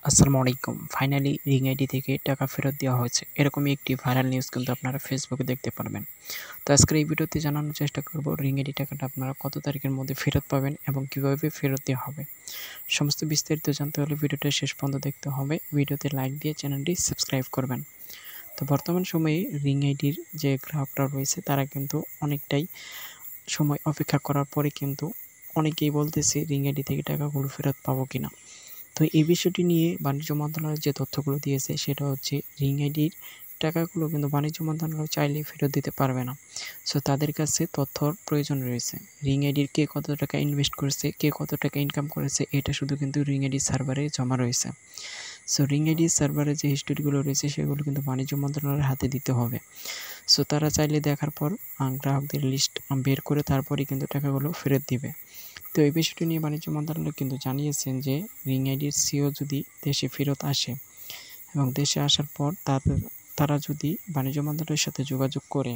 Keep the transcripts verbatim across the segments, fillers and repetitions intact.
আসসালামু আলাইকুম। Finally ring ID থেকে টাকা ফেরত দেওয়া হয়েছে। এরকমই একটি ভাইরাল নিউজ কিন্তু আপনারা ফেসবুকে দেখতে পারবেন। তো আজকের এই ভিডিওতে জানানোর চেষ্টা করব রিং আইডি টাকাটা আপনারা কত তারিখের মধ্যে ফেরত পাবেন এবং কিভাবে ফেরত দেওয়া হবে। সমস্ত বিস্তারিত জানতে হলে ভিডিওটা শেষ পর্যন্ত দেখতে হবে। ভিডিওতে লাইক দিয়ে চ্যানেলটি সাবস্ক্রাইব করবেন। তো বর্তমান সময়ে রিং আইডির যে গ্রাহকরা রয়েছে তারা কিন্তু অনেকটাই সময় অপেক্ষা করার পরে কিন্তু অনেকেই বলতেছে রিং আইডি থেকে টাকাগুলো ফেরত পাবো কিনা। তো এই বিষয়টি নিয়ে বাণিজ্য মন্ত্রণালয় যে তথ্যগুলো দিয়েছে সেটা হচ্ছে রিং আইডির টাকাগুলো কিন্তু বাণিজ্য মন্ত্রণালয় চাইলে ফেরত দিতে পারবে না। সো তাদের কাছে তথ্যর প্রয়োজন রয়েছে। রিং আইডির কে কত টাকা ইনভেস্ট করেছে, কে কত টাকা ইনকাম করেছে, এটা শুধু কিন্তু রিং আইডির সার্ভারে জমা রয়েছে। সো রিং আইডির সার্ভারে যে হিস্টোরিগুলো রয়েছে সেগুলো কিন্তু বাণিজ্য মন্ত্রণালয়ের হাতে দিতে হবে। সো তারা চাইলে দেখার পর গ্রাহকদের লিস্ট বের করে তারপরেই কিন্তু টাকাগুলো ফেরত দিবে। তো এই বিষয়টি নিয়ে বাণিজ্য মন্ত্রণালয় কিন্তু জানিয়েছেন যে রিং আইডির সিও যদি দেশে ফেরত আসে এবং দেশে আসার পর তাদের তারা যদি বাণিজ্য মন্ত্রণালয়ের সাথে যোগাযোগ করে,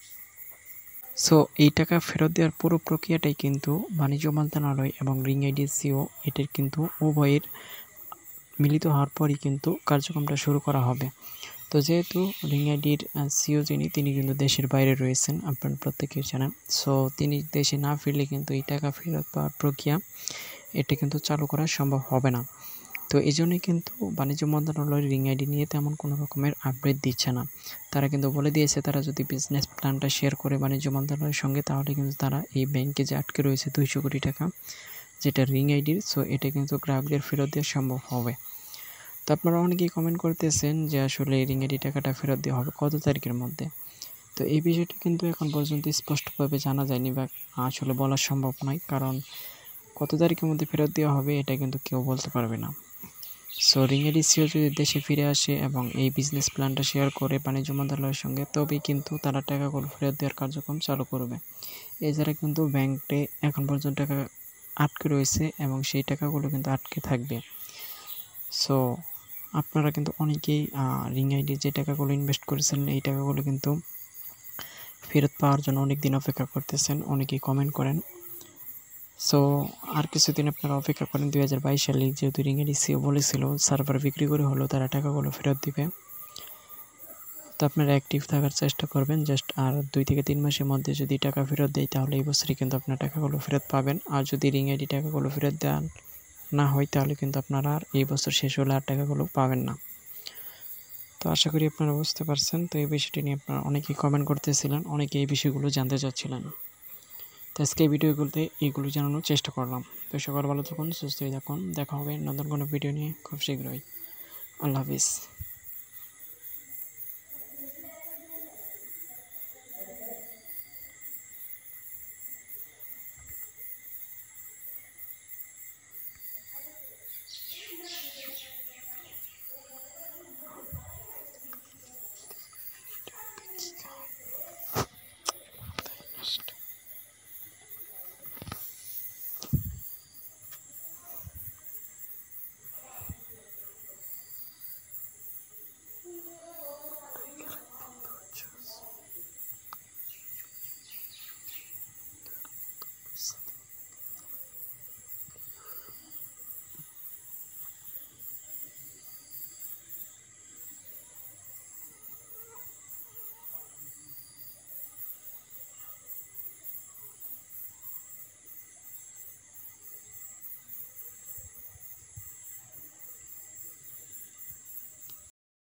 সো এই টাকা ফেরত দেওয়ার পুরো প্রক্রিয়াটাই কিন্তু বাণিজ্য মন্ত্রণালয় এবং রিং আইডির সিও এটির কিন্তু উভয়ের মিলিত হওয়ার পরই কিন্তু কার্যক্রমটা শুরু করা হবে। তো যেহেতু রিং আইডির সিও যিনি তিনি কিন্তু দেশের বাইরে রয়েছেন, আপনারা প্রত্যেকেই জানেন। সো তিনি দেশে না ফিরলে কিন্তু এই টাকা ফেরত পাওয়ার প্রক্রিয়া এটা কিন্তু চালু করা সম্ভব হবে না। তো এই জন্যই কিন্তু বাণিজ্য মন্ত্রণালয় রিং আইডি নিয়ে তেমন কোনো রকমের আপডেট দিচ্ছে না। তারা কিন্তু বলে দিয়েছে তারা যদি বিজনেস প্ল্যানটা শেয়ার করে বাণিজ্য মন্ত্রণালয়ের সঙ্গে, তাহলে কিন্তু তারা এই ব্যাংকে যে আটকে রয়েছে দুইশো কোটি টাকা যেটা রিং আইডির, সো এটা কিন্তু গ্রাহকদের ফেরত দেওয়া সম্ভব হবে। তো আপনারা অনেকেই কমেন্ট করতেছেন যে আসলে রিং আইডি টাকাটা ফেরত দেওয়া হবে কত তারিখের মধ্যে। তো এই বিষয়টি কিন্তু এখন পর্যন্ত স্পষ্টভাবে জানা যায়নি বা আসলে বলা সম্ভব নয়, কারণ কত তারিখের মধ্যে ফেরত দেওয়া হবে এটা কিন্তু কেউ বলতে পারবে না। সো রিং আইডি সিও যদি দেশে ফিরে আসে এবং এই বিজনেস প্ল্যানটা শেয়ার করে বাণিজ্য মন্ত্রণালয়ের সঙ্গে, তবেই কিন্তু তারা টাকাগুলো ফেরত দেওয়ার কার্যক্রম চালু করবে। এছাড়া কিন্তু ব্যাংকে এখন পর্যন্ত টাকা আটকে রয়েছে এবং সেই টাকাগুলো কিন্তু আটকে থাকবে। সো আপনারা কিন্তু অনেকেই রিং আইডি যে টাকাগুলো ইনভেস্ট করেছেন এই টাকাগুলো কিন্তু ফেরত পাওয়ার জন্য অনেক দিন অপেক্ষা করতেছেন, অনেকেই কমেন্ট করেন। সো আর কিছুদিন আপনারা অপেক্ষা করেন। দুই হাজার বাইশ সালে যেহেতু রিং আইডি সিও বলেছিল সার্ভার বিক্রি করে হলেও তারা টাকাগুলো ফেরত দিবে, তো আপনারা অ্যাক্টিভ থাকার চেষ্টা করবেন। জাস্ট আর দুই থেকে তিন মাসের মধ্যে যদি টাকা ফেরত দেয় তাহলে এই বছরই কিন্তু আপনার টাকাগুলো ফেরত পাবেন। আর যদি রিং আইডি টাকাগুলো ফেরত দেন না হয় তাহলে কিন্তু আপনারা আর এই বছর শেষ হলে আর টাকাগুলো পাবেন না। তো আশা করি আপনারা বুঝতে পারছেন। তো এই বিষয়টি নিয়ে আপনারা অনেকেই কমেন্ট করতেছিলেন, অনেকে এই বিষয়গুলো জানতে চাচ্ছিলেন। তো আজকে এই ভিডিওগুলোতে এইগুলো জানানোর চেষ্টা করলাম। তো সকল ভালো থাকুন, সুস্থ থাকুন। দেখা হবে নতুন কোনো ভিডিও নিয়ে খুব শীঘ্রই। আল্লাহ হাফিজ।